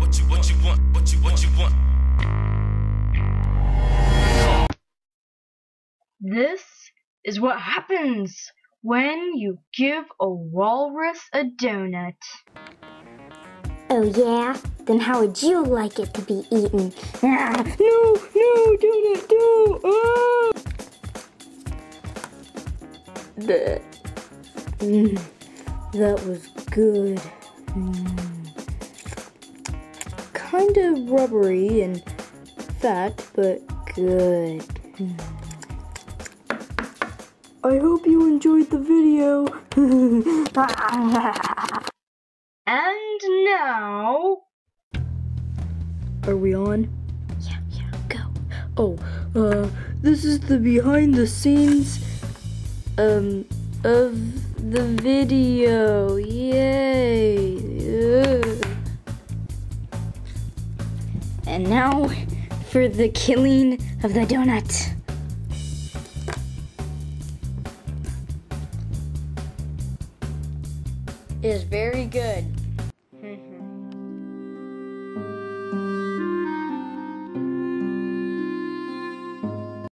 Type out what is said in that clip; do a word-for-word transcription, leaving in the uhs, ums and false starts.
what you what you want, what you what you want. This is what happens when you give a walrus a donut. Oh yeah? Then how would you like it to be eaten? Ah, No, no, donut, don't! Ah! bleh. Mm, that was good. Mm. Kind of rubbery and fat, but good. Mm. I hope you enjoyed the video. And now... Are we on? Yeah, yeah, go. Oh, uh, this is the behind the scenes, um, of the video. Yay. Ugh. And now for the killing of the donut. It is very good.